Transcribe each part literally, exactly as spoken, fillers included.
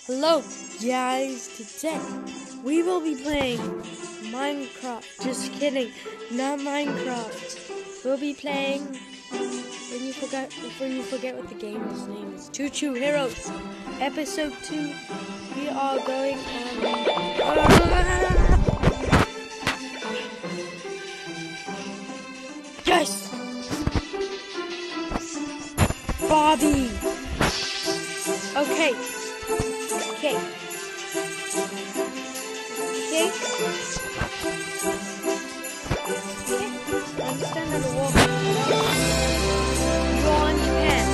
Hello guys, today we will be playing Minecraft. Just kidding, not Minecraft. We'll be playing when you forget when you forget what the game's name is. Choo Choo Heroes, episode two. We are going on. Yes, Bobby. Okay. Okay. Okay. Okay. Understand how to walk. Draw in Japan.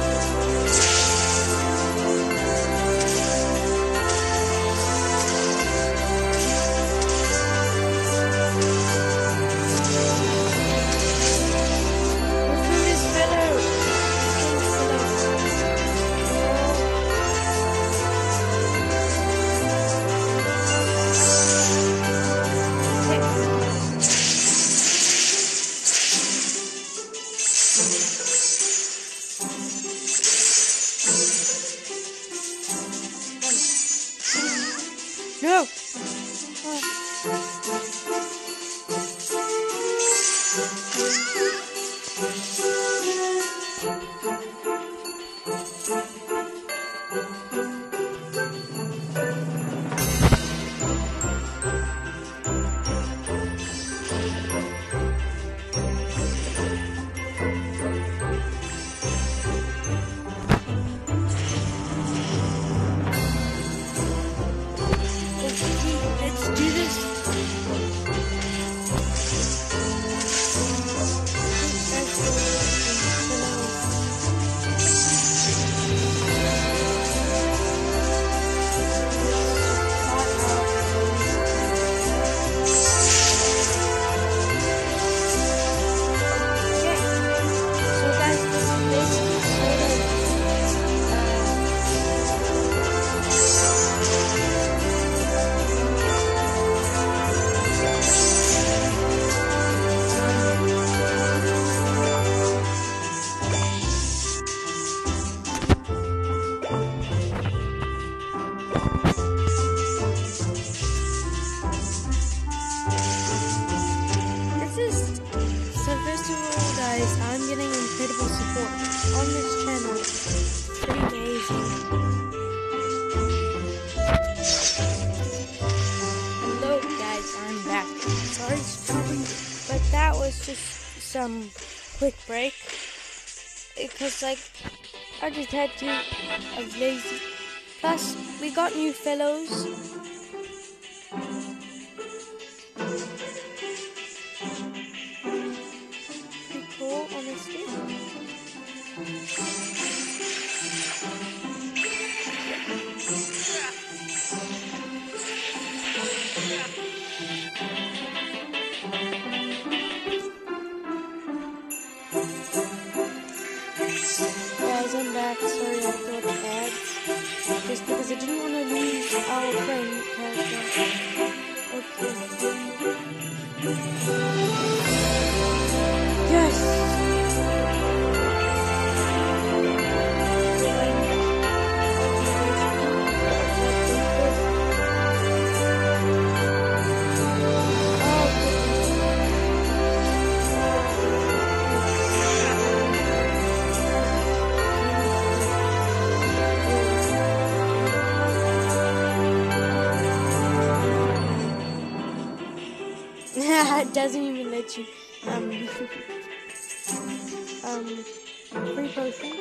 No! Let's do this. Guys, I'm getting incredible support on this channel. It's pretty amazing. Hello guys, I'm back. Sorry stopping, but that was just some quick break. Because like, I just had to, I was lazy. Plus, we got new fellows. Honestly. Guys, I'm back. Sorry I thought of ads. Just because I didn't want to lose our friend character. Okay. Yes! It doesn't even let you um um free potion.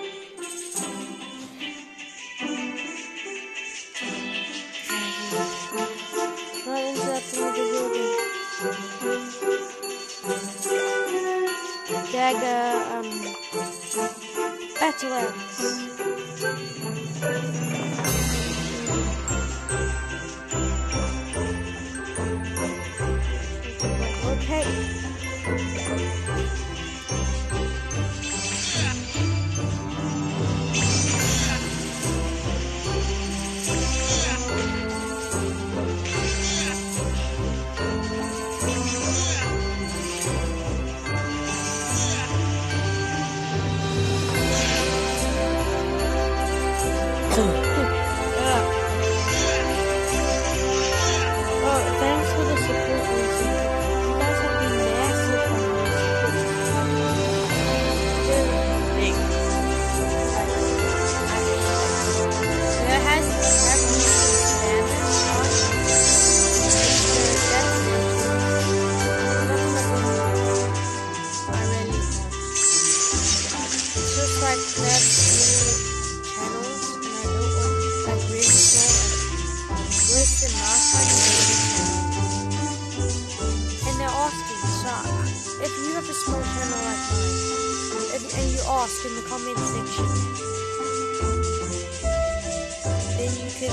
Not interrupting the building. Dagger um battle axe. Okay. have a small channel like mine, and, and you ask in the comment section, then you can,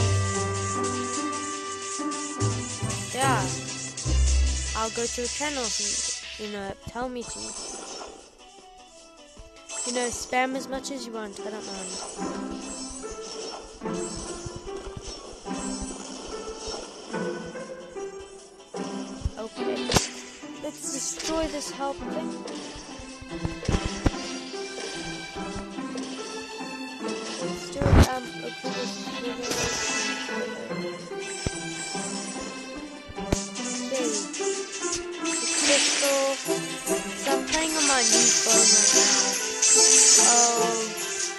yeah, I'll go to a channel for you, you know, tell me to. You know, spam as much as you want, I don't mind. Okay, let's destroy this help thing. Let's do it, um, open this okay. Successful. So I'm playing on my new phone right now. Oh.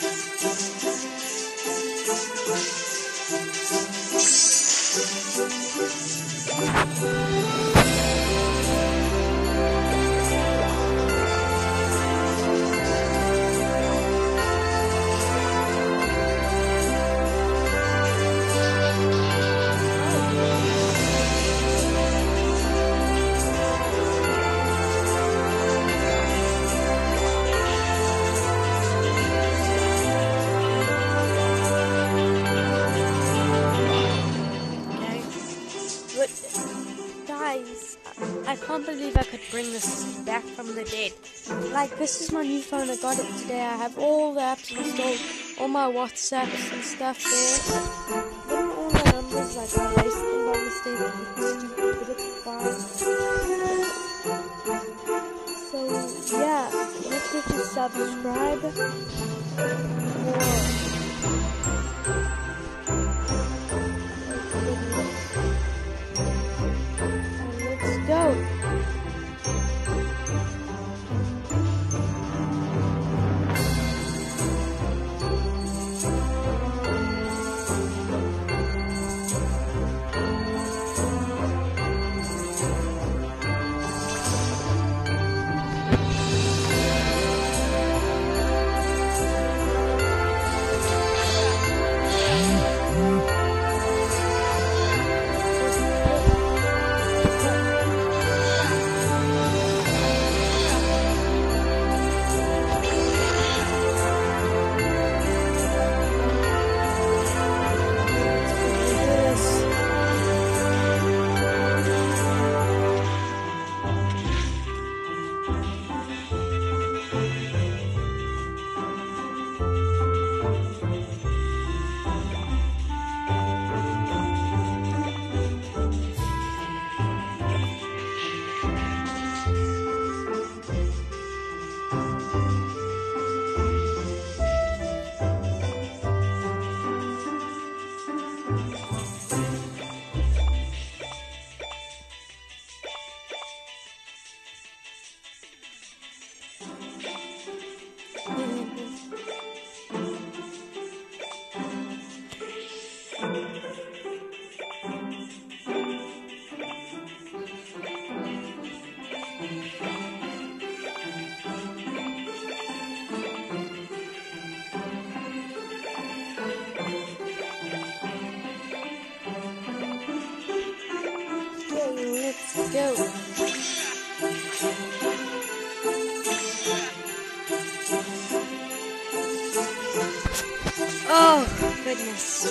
I can't believe I could bring this back from the dead. Like, this is my new phone. I got it today. I have all the apps installed, all my WhatsApps and stuff there. Look at all the numbers, like I erased them by mistake. But it's fine. So, yeah, make sure to subscribe. More. Go. Go. Oh, goodness.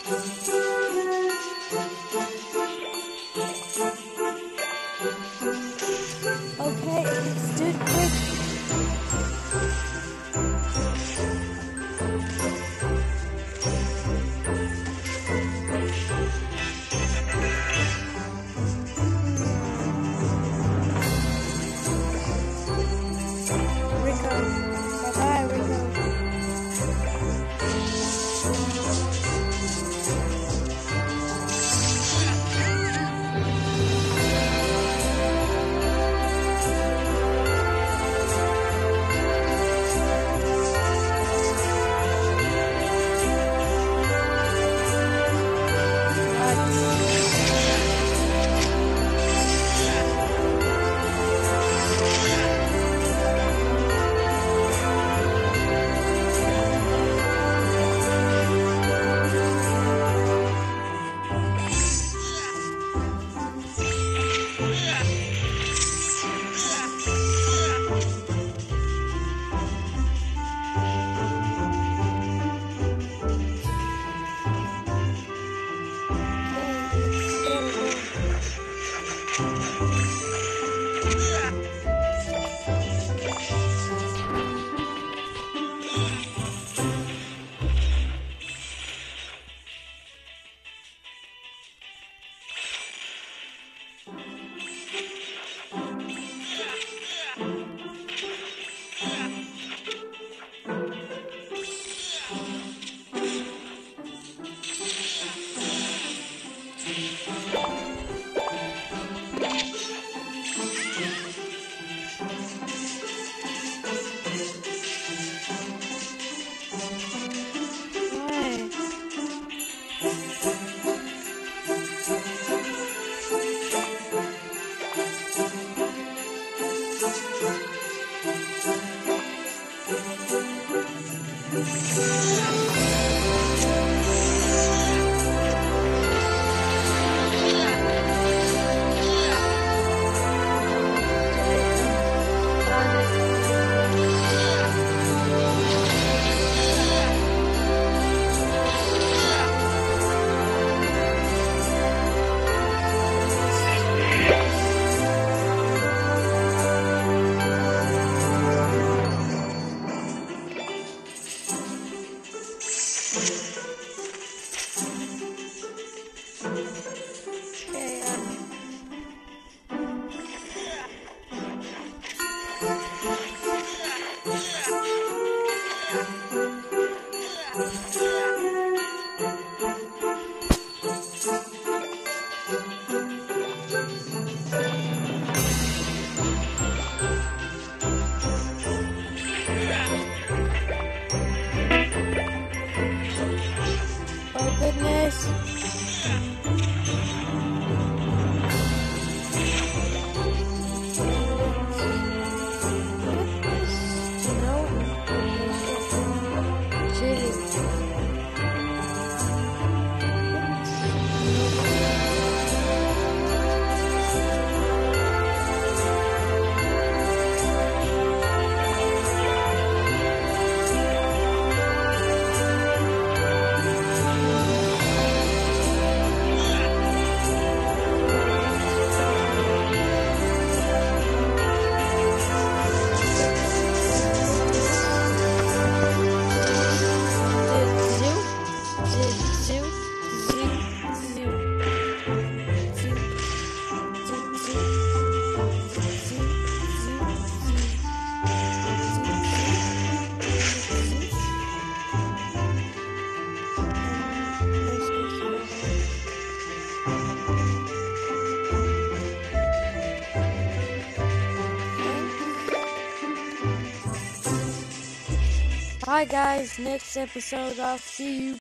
Okay, let's do it quick. Rico. Bye-bye, Rico. Bye guys, next episode I'll see you.